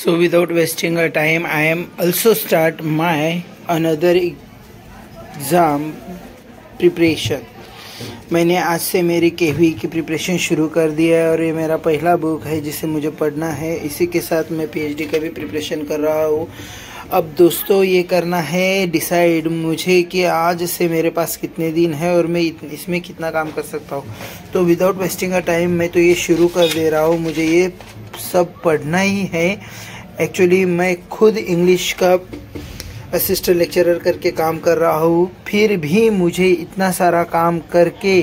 So without wasting our time, I am also start my another exam preparation. मैंने आज से मेरी केवी की प्रिपरेशन शुरू कर दिया है और ये मेरा पहला बुक है जिसे मुझे पढ़ना है। इसी के साथ मैं पीएचडी का भी प्रिपरेशन कर रहा हूँ। अब दोस्तों ये करना है डिसाइड मुझे कि आज से मेरे पास कितने दिन है और मैं इसमें कितना काम कर सकता हूँ। तो विदाउट वेस्टिंग अ टाइम मैं तो ये शुरू कर दे रहा हूँ। मुझे ये सब पढ़ना ही है। एक्चुअली मैं खुद इंग्लिश का असिस्टेंट लेक्चरर करके काम कर रहा हूँ, फिर भी मुझे इतना सारा काम करके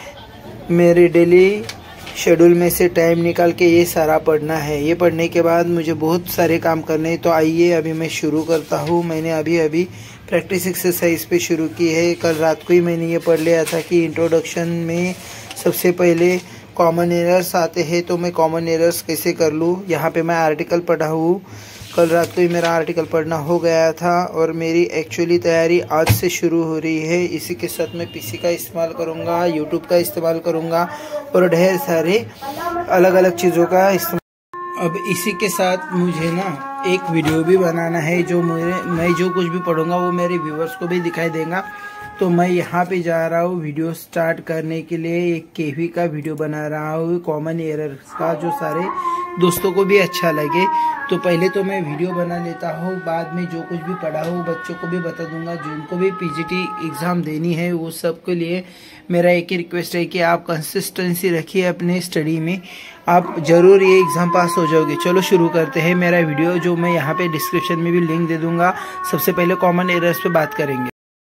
मेरे डेली शेड्यूल में से टाइम निकाल के ये सारा पढ़ना है। ये पढ़ने के बाद मुझे बहुत सारे काम करने हैं। तो आइए अभी मैं शुरू करता हूँ। मैंने अभी प्रैक्टिस एक्सरसाइज पे शुरू की है। कल रात को ही मैंने ये पढ़ लिया था कि इंट्रोडक्शन में सबसे पहले कॉमन एरर्स आते हैं, तो मैं कॉमन एरर्स कैसे कर लूँ। यहाँ पे मैं आर्टिकल पढ़ा हूँ। कल रात को ही मेरा आर्टिकल पढ़ना हो गया था और मेरी एक्चुअली तैयारी आज से शुरू हो रही है। इसी के साथ मैं पीसी का इस्तेमाल करूँगा, यूट्यूब का इस्तेमाल करूँगा और ढेर सारे अलग अलग चीज़ों का इस्तेमाल। अब इसी के साथ मुझे ना एक वीडियो भी बनाना है जो मैं जो कुछ भी पढ़ूंगा वो मेरे व्यूवर्स को भी दिखाई देगा। तो मैं यहाँ पे जा रहा हूँ वीडियो स्टार्ट करने के लिए। एक केवी का वीडियो बना रहा हूँ कॉमन एरर्स का, जो सारे दोस्तों को भी अच्छा लगे। तो पहले तो मैं वीडियो बना लेता हूँ, बाद में जो कुछ भी पढ़ा हो बच्चों को भी बता दूंगा। जिनको भी पीजीटी एग्ज़ाम देनी है वो सब के लिए मेरा एक ही रिक्वेस्ट है कि आप कंसिस्टेंसी रखिए अपने स्टडी में, आप ज़रूर ये एग्ज़ाम पास हो जाओगे। चलो शुरू करते हैं मेरा वीडियो, जो मैं यहाँ पे डिस्क्रिप्शन में भी लिंक दे दूँगा। सबसे पहले कॉमन एरर्स पे बात करेंगे।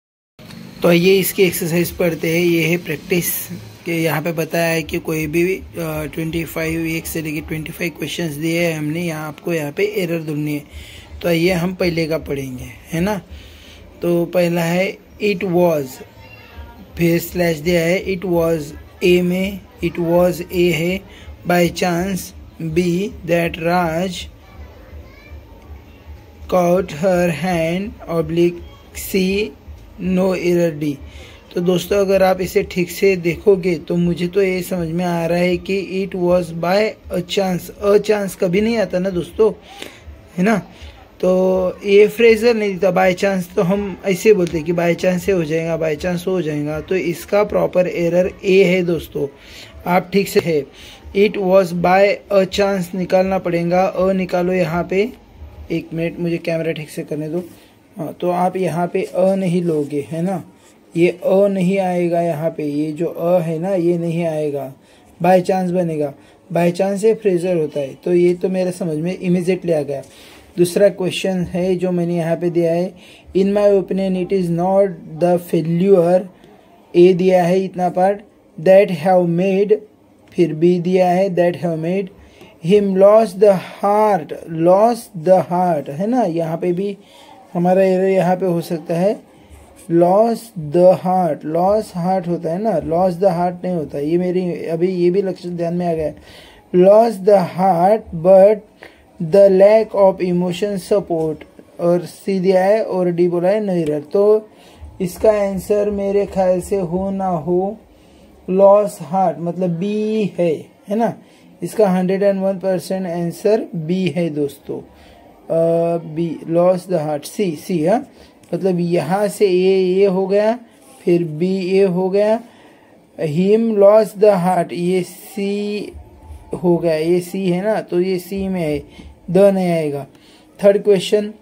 तो आइए इसकी एक्सरसाइज पढ़ते हैं। ये है प्रैक्टिस के। यहाँ पे बताया है कि कोई भी 25 एक से लेकर 25 क्वेश्चंस दिए हैं हमने। यहाँ आपको यहाँ पे एरर ढूंढनी है। तो आइए हम पहले का पढ़ेंगे, है ना। तो पहला है इट वॉज, फिर स्लैश दिया है इट वॉज ए में, इट वॉज ए है। By chance B that Raj caught her hand oblique C no error D. तो दोस्तों अगर आप इसे ठीक से देखोगे तो मुझे तो ये समझ में आ रहा है कि it was by a chance. A chance कभी नहीं आता ना दोस्तों, है ना। तो ये फ्रेजर नहीं था बाय चांस, तो हम ऐसे बोलते हैं कि बाय चांस से हो जाएगा, बाय चांस हो जाएगा। तो इसका प्रॉपर एरर ए है दोस्तों। आप ठीक से है it was by a chance निकालना पड़ेगा। अ निकालो यहाँ पे। एक मिनट मुझे कैमरा ठीक से करने दो। हाँ, तो आप यहाँ पे अ नहीं लोगे, है ना। ये अ नहीं आएगा यहाँ पे, ये जो अ है ना ये नहीं आएगा, बाय चांस बनेगा। बाय चांस से फ्रेजर होता है। तो ये तो मेरे समझ में इमीडिएटली आ गया। दूसरा क्वेश्चन है जो मैंने यहाँ पे दिया है, in my opinion it is not the failure, A दिया है इतना पार्ट, दैट हैव मेड, फिर बी दिया है that have made him loss the heart, loss the heart, है ना। यहाँ पे भी हमारा एरर यहाँ पे हो सकता है loss the heart, loss heart होता है ना, लॉस द हार्ट नहीं होता। ये मेरी अभी ये भी लक्षण ध्यान में आ गया। Loss the heart but the lack of emotion support, और सी दिया है और डी बोला है नो एरर। तो इसका आंसर मेरे ख्याल से हो ना हो लॉस हार्ट मतलब बी है ना। इसका 101% आंसर बी है दोस्तों। B loss the heart, C है। मतलब यहाँ से ए हो गया, फिर बी ए हो गया, हिम लॉस द हार्ट ये सी हो गया, ये सी है ना, तो ये सी में है, द नहीं आएगा। Third question,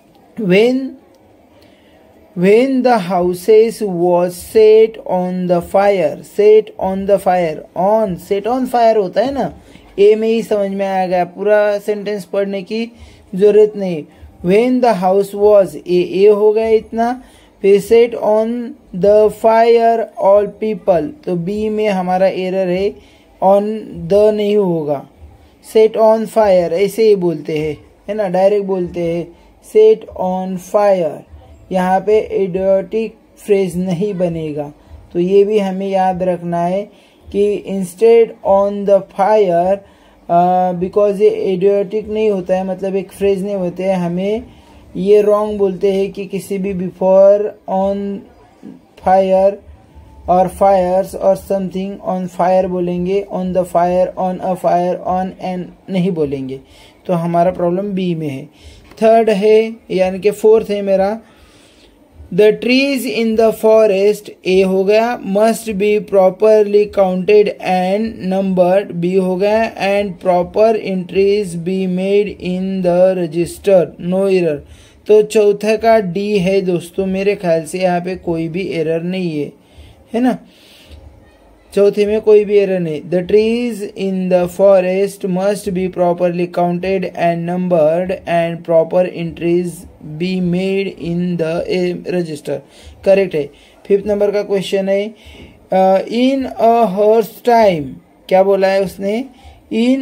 when the houses was set on the fire, set on the fire, on set on fire होता है ना, ए में ही समझ में आ गया। पूरा सेंटेंस पढ़ने की जरूरत नहीं। when the house was, ए हो गया इतना, फिर set on the fire all people, तो बी में हमारा एरर है, on the नहीं होगा। set on fire ऐसे ही बोलते हैं, है ना, डायरेक्ट बोलते हैं set on fire। यहाँ पे इडियोटिक फ्रेज नहीं बनेगा। तो ये भी हमें याद रखना है कि instead on the fire, because ये इडियोटिक नहीं होता है, मतलब एक फ्रेज नहीं होते हैं। हमें ये रॉन्ग बोलते हैं कि किसी भी बिफोर ऑन फायर और फायर्स और समथिंग ऑन फायर बोलेंगे, on the fire, on a fire, on an नहीं बोलेंगे। तो हमारा प्रॉब्लम बी में है। थर्ड है यानी कि फोर्थ है मेरा, the trees in the forest, A हो गया, must be properly counted and numbered, B हो गया, and proper entries be made in the register, no error. तो चौथा का डी है दोस्तों, मेरे ख्याल से यहाँ पे कोई भी एरर नहीं है ना, चौथे में कोई भी एरर नहीं। The trees in the forest must be properly counted and numbered and proper entries be made in the register, correct है। फिफ्थ नंबर का क्वेश्चन है, इन अ हॉर्स टाइम, क्या बोला है उसने, in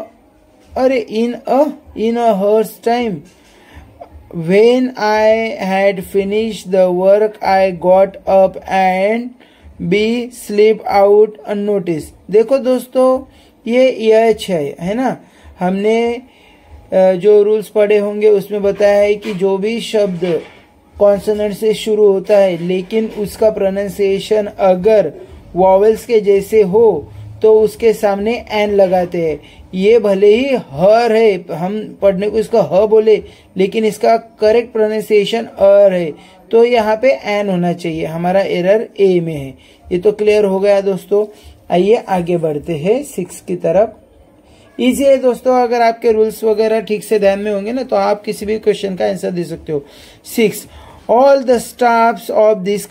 a hour's time when I had finished the work I got up and be sleep out unnoticed। देखो दोस्तों ये यच है ना, हमने जो रूल्स पढ़े होंगे उसमें बताया है कि जो भी शब्द कॉन्सोनेंट से शुरू होता है लेकिन उसका प्रोनाउंसिएशन अगर वॉवेल्स के जैसे हो तो उसके सामने एन लगाते हैं। ये भले ही हर है, हम पढ़ने को इसका ह बोले लेकिन इसका करेक्ट प्रोनाउंसिएशन अर है, तो यहाँ पे एन होना चाहिए। हमारा एरर ए में है। ये तो क्लियर हो गया दोस्तों। आइए आगे बढ़ते हैं 6 की तरफ। इजी है दोस्तों, अगर आपके रूल्स वगैरह ठीक से ध्यान में होंगे ना तो आप किसी भी क्वेश्चन का आंसर दे सकते हो। 6, all the staffs of this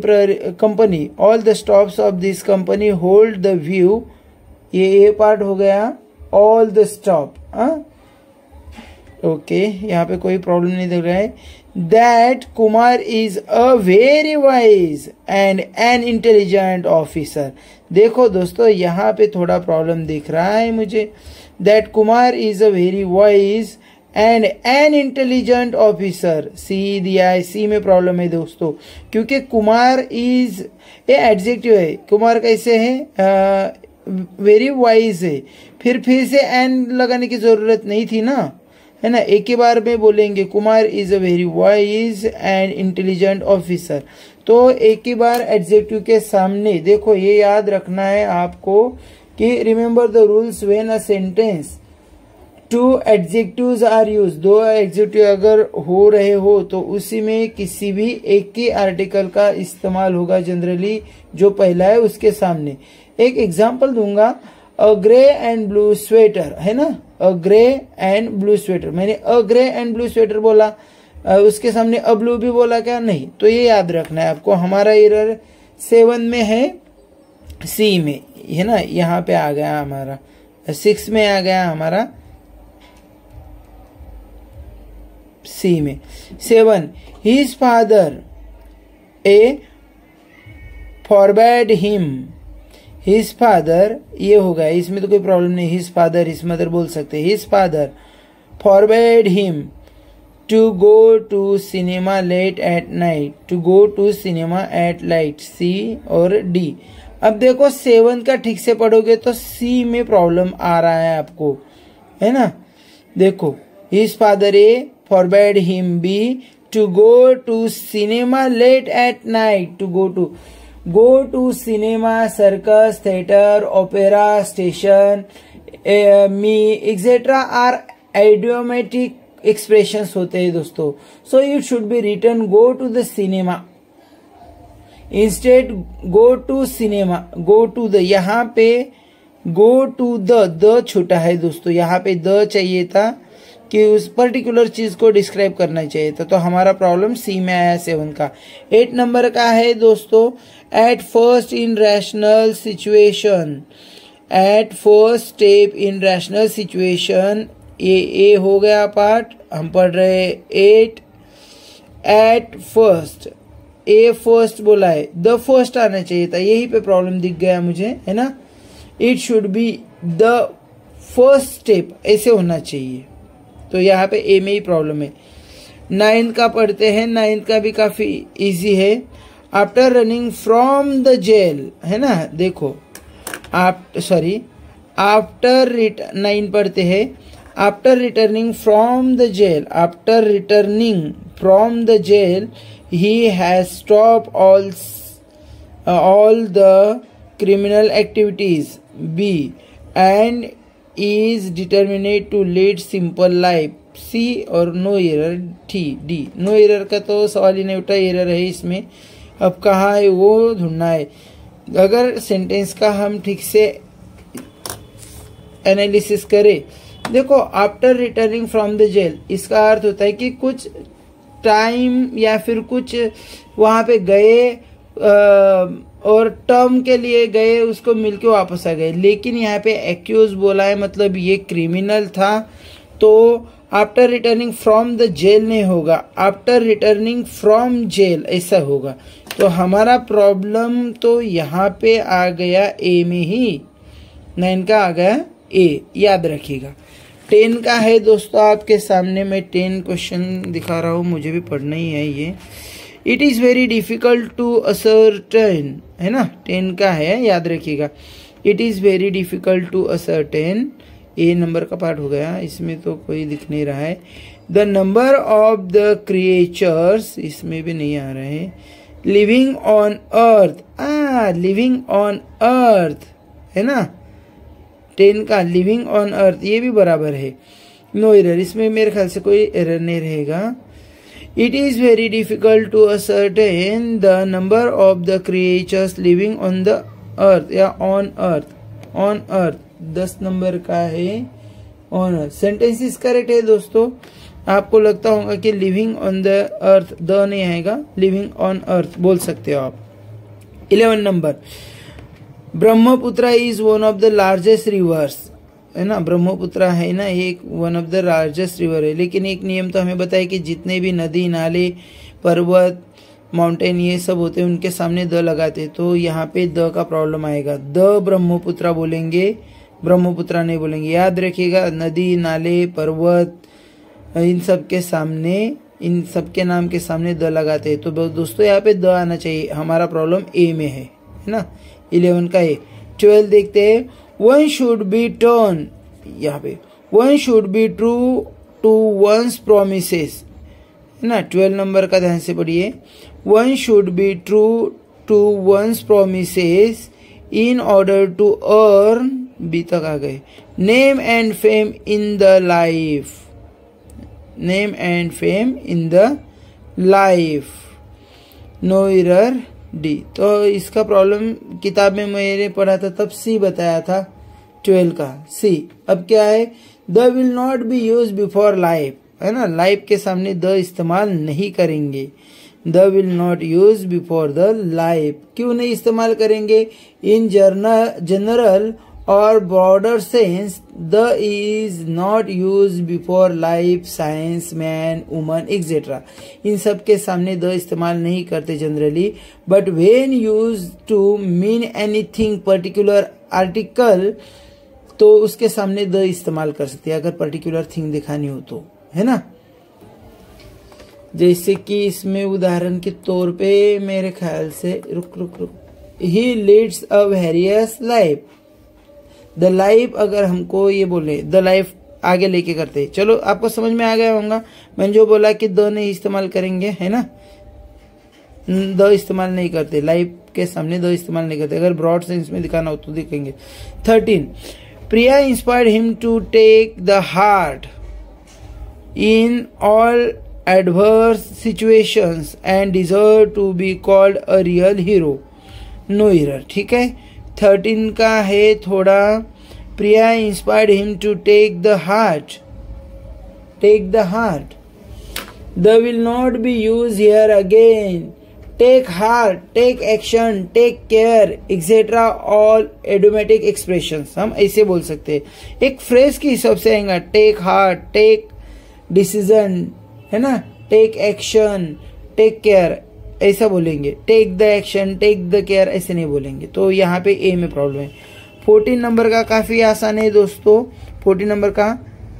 company hold the view, ये पार्ट हो गया, all the staff, ओके यहाँ पे कोई प्रॉब्लम नहीं दिख रहा है। that Kumar is a very wise and an intelligent officer, देखो दोस्तों यहाँ पे थोड़ा प्रॉब्लम दिख रहा है मुझे। that Kumar is a very wise and an intelligent officer, C दिया है, सी में प्रॉब्लम है दोस्तों, क्योंकि कुमार इज ये एडजेक्टिव है। कुमार कैसे है, वेरी वाइज है, फिर से एन लगाने की जरूरत नहीं थी ना, है ना, एक ही बार में बोलेंगे Kumar is a very wise and intelligent officer, तो एक ही बार एडजेक्टिव के सामने। देखो ये याद रखना है आपको कि remember the rules when a sentence two adjectives are use, 2 adjective अगर हो रहे हो तो उसी में किसी भी एक ही आर्टिकल का इस्तेमाल होगा जनरली, जो पहला है उसके सामने। एक एग्जांपल दूंगा, a grey and blue sweater, है ना, a grey and blue sweater, मैंने a grey and blue sweater बोला, उसके सामने अ ब्लू भी बोला क्या, नहीं, तो ये याद रखना है आपको। हमारा एरर 7 में है, सी में, है ना, यहाँ पे आ गया हमारा, 6 में आ गया हमारा सी में। 7, his father A forbade him, his father ये होगा, इसमें तो कोई प्रॉब्लम नहीं, हिज फादर हिज मदर बोल सकते हैं। His father forbade him to go to cinema late at night, to go to cinema at night, C और डी। अब देखो 7 का ठीक से पढ़ोगे तो सी में प्रॉब्लम आ रहा है आपको, है ना। देखो his father A forbade him be to go to cinema late at night, to go to cinema, circus, theater, opera, station, me etc are idiomatic expressions होते हैं दोस्तों, so it should be written go to the cinema, instead go to cinema, go to the, यहाँ पे go to the छोटा है दोस्तों, यहाँ पे द चाहिए था कि उस पर्टिकुलर चीज को डिस्क्राइब करना चाहिए था, तो हमारा प्रॉब्लम सी में आया 7 का। 8 नंबर का है दोस्तों, at first in rational situation, at first step in rational situation, A हो गया पार्ट, हम पढ़ रहे 8। एट फर्स्ट, ए फर्स्ट बोला है, द फर्स्ट आना चाहिए था, यही पे प्रॉब्लम दिख गया मुझे, है ना। It should be the first step, ऐसे होना चाहिए, तो यहाँ पे ए में ही प्रॉब्लम है। 9 का पढ़ते हैं, 9 का भी काफी इजी है। After running from the jail, है ना, देखो आफ्टर 9 पढ़ते हैं, after returning from the jail, after returning from the jail he has stop all the criminal activities, B, and is determined to lead simple life, C और no error D. No error का तो सवाल ही नहीं उठा, error है इसमें। अब कहाँ है वो ढूंढना है। अगर सेंटेंस का हम ठीक से एनालिसिस करें, देखो after returning from the jail, इसका अर्थ होता है कि कुछ टाइम या फिर कुछ वहां पे गए और टर्म के लिए गए, उसको मिलके वापस आ गए। लेकिन यहाँ पे एक्यूज बोला है, मतलब ये क्रिमिनल था, तो after returning from the jail नहीं होगा, आफ्टर रिटर्निंग फ्रॉम जेल ऐसा होगा। तो हमारा प्रॉब्लम तो यहाँ पे आ गया ए में ही, 9 का आ गया ए, याद रखिएगा। 10 का है दोस्तों आपके सामने, मैं 10 क्वेश्चन दिखा रहा हूँ, मुझे भी पढ़ना ही है ये। It is very difficult to ascertain, है ना, 10 का है, याद रखिएगा। It is very difficult to ascertain, A number का पार्ट हो गया, इसमें तो कोई दिख नहीं रहा है। The number of the creatures, इसमें भी नहीं आ रहे हैं। Living on earth, living on earth है ना, 10 का लिविंग ऑन अर्थ, ये भी बराबर है। नो एरर, इसमें मेरे ख्याल से कोई एरर नहीं रहेगा। It is very difficult to ascertain the number of the creatures living on the earth या on earth, on earth 10 number का है, on earth. Sentence is correct है दोस्तों। आपको लगता होगा कि living on the earth, the नहीं आएगा, लिविंग ऑन अर्थ बोल सकते हो आप। 11 number, Brahmaputra is one of the largest rivers, है ना, ब्रह्मपुत्र है ना, एक one of the largest river है। लेकिन एक नियम तो हमें बताया कि जितने भी नदी नाले पर्वत माउंटेन ये सब होते हैं उनके सामने द लगाते, तो यहाँ पे द का प्रॉब्लम आएगा। द ब्रह्मपुत्र बोलेंगे, ब्रह्मपुत्र नहीं बोलेंगे, याद रखिएगा। नदी नाले पर्वत इन सब के सामने, इन सब के नाम के सामने द लगाते हैं, तो दोस्तों यहाँ पे द आना चाहिए। हमारा प्रॉब्लम ए में है ना, 11 का ए। 12 देखते हैं, वन शुड बी टर्न, यहाँ पे one should be true to one's promises, है ना, 12 नंबर का ध्यान से पढ़िए। One should be true to one's promises in order to earn, B तक आ गए, name and fame in the life, name and fame in the life, no error D. तो इसका प्रॉब्लम किताब में मैंने पढ़ा था तब सी बताया था, 12 का सी। अब क्या है, the will not be use before life, है ना, लाइफ के सामने द इस्तेमाल नहीं करेंगे। The will not use before the life, क्यों नहीं इस्तेमाल करेंगे? इन जनरल और broader sense the is not use before life, science, man, woman etcetera, इन सब के सामने द इस्तेमाल नहीं करते generally. But when use to mean anything particular article, तो उसके सामने द इस्तेमाल कर सकते हैं अगर पर्टिकुलर थिंग दिखानी हो तो, है ना। जैसे कि इसमें उदाहरण के तौर पे मेरे ख्याल से, रुक, he leads a various life, the life अगर हमको ये बोले, द लाइफ आगे लेके करते, चलो आपको समझ में आ गया होगा। मैंने जो बोला कि द नहीं इस्तेमाल करेंगे, है ना, द इस्तेमाल नहीं करते, लाइफ के सामने द इस्तेमाल नहीं करते, अगर ब्रॉड सेंस में दिखाना हो तो दिखेंगे। 13, Priya inspired him to take the heart in all adverse situations and deserve to be called a real hero, no error, ठीक है। 13 का है थोड़ा, Priya inspired him to take the heart, take the heart, the will not be use here again, take heart, take action, take care etcetera, all idiomatic expressions हम ऐसे बोल सकते हैं। एक फ्रेज के हिसाब से आएगा, टेक हार्ट, टेक डिसीजन, है ना, टेक एक्शन, टेक केयर ऐसा बोलेंगे, take the action, take the care ऐसे नहीं बोलेंगे। तो यहाँ पे ए में प्रॉब्लम है। 14 नंबर का काफी आसान है दोस्तों। 14 नंबर का,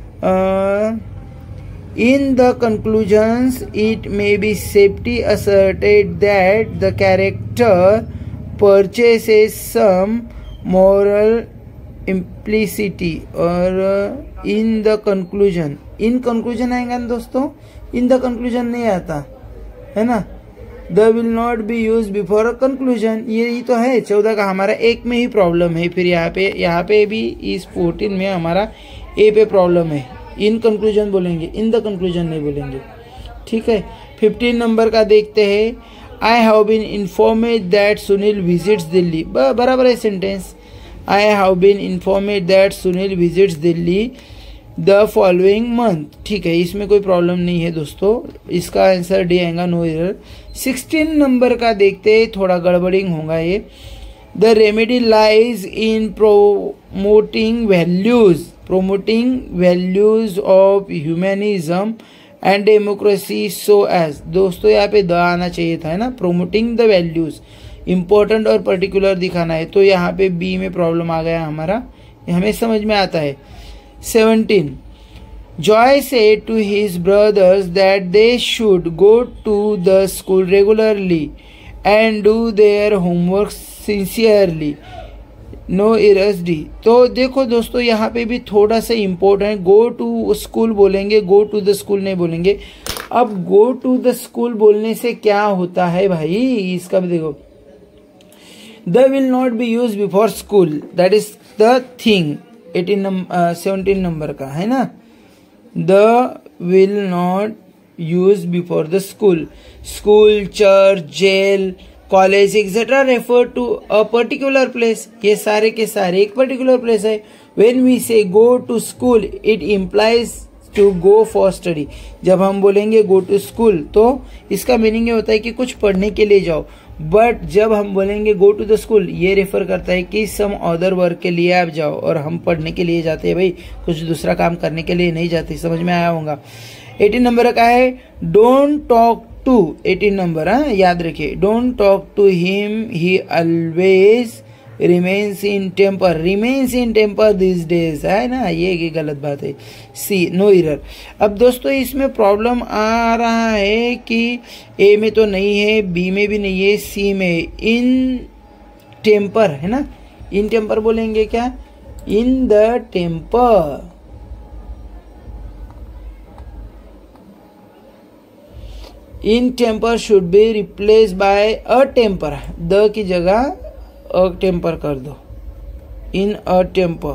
in the conclusions it may be safely asserted that the character possesses some moral implicity, और in the conclusion, in conclusion आएगा ना दोस्तों, इन द कंक्लूजन नहीं आता, है ना, the will not be use before a conclusion, यही तो है 14 का हमारा एक में ही प्रॉब्लम है। फिर यहाँ पे भी इस 14 में हमारा ए पे प्रॉब्लम है। इन कंक्लूजन बोलेंगे, इन द कंक्लूजन नहीं बोलेंगे, ठीक है। 15 नंबर का देखते हैं। I have been informed that Sunil visits Delhi, बराबर है sentence. I have been informed that Sunil visits Delhi the following month, ठीक है, इसमें कोई प्रॉब्लम नहीं है दोस्तों, इसका आंसर डी आएगा, नो एरर। 16 नंबर का देखते हैं, थोड़ा गड़बड़िंग होगा ये। The remedy lies in promoting values of humanism and democracy so as, दोस्तों यहाँ पे द आना चाहिए था, है ना। प्रोमोटिंग द वैल्यूज, इंपॉर्टेंट और पर्टिकुलर दिखाना है, तो यहाँ पे बी में प्रॉब्लम आ गया हमारा, हमें समझ में आता है। 17. Joy said to his brothers that they should go to the school regularly and do their homework sincerely. No errors D. तो देखो दोस्तों यहाँ पे भी थोड़ा सा इम्पोर्टेंट, गो टू स्कूल बोलेंगे, गो टू द स्कूल नहीं बोलेंगे। अब गो टू द स्कूल बोलने से क्या होता है भाई, इसका भी देखो, the will not be use before school, that is the thing. 17 number का है ना, the will not use before the school. School, church, jail, college etcetera refer to a particular place, ये सारे के सारे एक पर्टिकुलर प्लेस है। When we say go to school it implies to go for study, जब हम बोलेंगे go to school तो इसका मीनिंग ये होता है कि कुछ पढ़ने के लिए जाओ, बट जब हम बोलेंगे गो टू द स्कूल ये रेफर करता है कि सम अदर वर्क के लिए आप जाओ, और हम पढ़ने के लिए जाते हैं भाई, कुछ दूसरा काम करने के लिए नहीं जाते, समझ में आया होगा। 18 नंबर का है डोंट टॉक टू, 18 नंबर, याद रखिए, don't talk to him he always remains in temper this days, है ना, ये गलत बात है। C, no error. अब दोस्तों इसमें प्रॉब्लम आ रहा है कि ए में तो नहीं है, बी में भी नहीं है, सी में इन टेम्पर है ना, इन टेम्पर बोलेंगे क्या, in the temper. In temper should be replace by a temper, the की जगह अ टेम्पर कर दो, इन अ टेम्पर,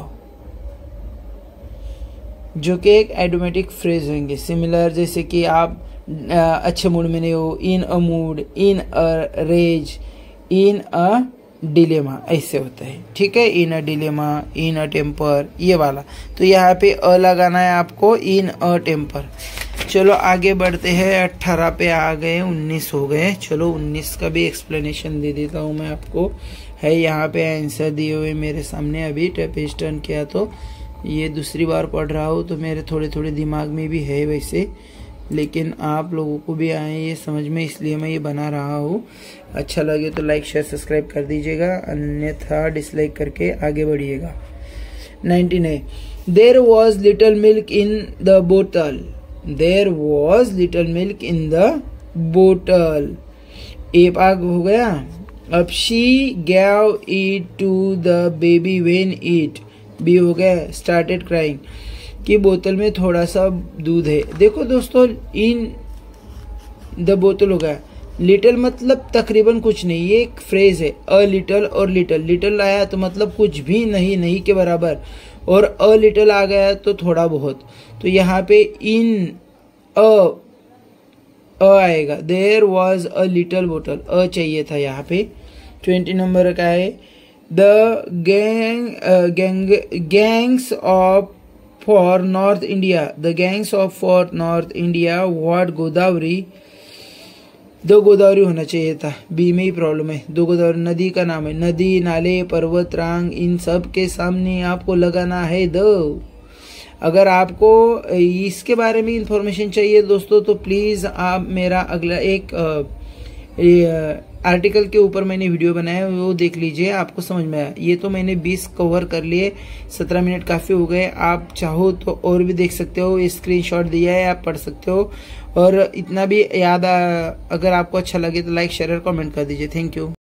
जो कि एक एडोमेटिक फ्रेज होंगे। सिमिलर जैसे कि आप अच्छे मूड में नहीं हो, in a mood, in a rage, in a dilemma, ऐसे होता है, ठीक है। In a dilemma, in a temper, ये वाला, तो यहाँ पे अ लगाना है आपको, इन अ टेम्पर। चलो आगे बढ़ते हैं, 18 पे आ गए, 19 हो गए। चलो 19 का भी एक्सप्लेनेशन दे देता हूँ मैं आपको, है यहाँ पे आंसर दिए हुए मेरे सामने, अभी पेज टर्न किया तो ये दूसरी बार पढ़ रहा हूँ, तो मेरे थोड़े दिमाग में भी है वैसे, लेकिन आप लोगों को भी आए ये समझ में, इसलिए मैं ये बना रहा हूँ। अच्छा लगे तो लाइक शेयर सब्सक्राइब कर दीजिएगा, अन्यथा डिसलाइक करके आगे बढ़िएगा। 19 है, there was little milk in the बोतल, there was little milk in the बोतल, ए पाग हो गया। अब she gave it to the baby when it, B हो गया स्टार्टेड क्राइंग, कि बोतल में थोड़ा सा दूध है। देखो दोस्तों इन द बोतल हो गया, लिटिल मतलब तकरीबन कुछ नहीं, ये एक फ्रेज है, अ लिटिल और लिटिल, लिटिल आया तो मतलब कुछ भी नहीं, नहीं के बराबर, और अ लिटिल आ गया तो थोड़ा बहुत, तो यहाँ पे इन अ आएगा, देयर वॉज अ लिटिल बोतल, अ चाहिए था यहाँ पे। 20 नंबर का है, the gangs of for north India, the gangs of for north India what Godavari, दो गोदावरी होना चाहिए था, बी में ही प्रॉब्लम है। दो गोदावरी नदी का नाम है, नदी, नाले, पर्वत, रांग, इन सब के सामने आपको लगाना है द। अगर आपको इसके बारे में इंफॉर्मेशन चाहिए दोस्तों, तो प्लीज़ आप मेरा अगला एक आर्टिकल के ऊपर मैंने वीडियो बनाया, वो देख लीजिए, आपको समझ में आया। ये तो मैंने 20 कवर कर लिए, 17 मिनट काफ़ी हो गए, आप चाहो तो और भी देख सकते हो, स्क्रीनशॉट दिया है, आप पढ़ सकते हो, और इतना भी याद अगर आपको अच्छा लगे तो लाइक शेयर और कमेंट कर दीजिए। Thank you.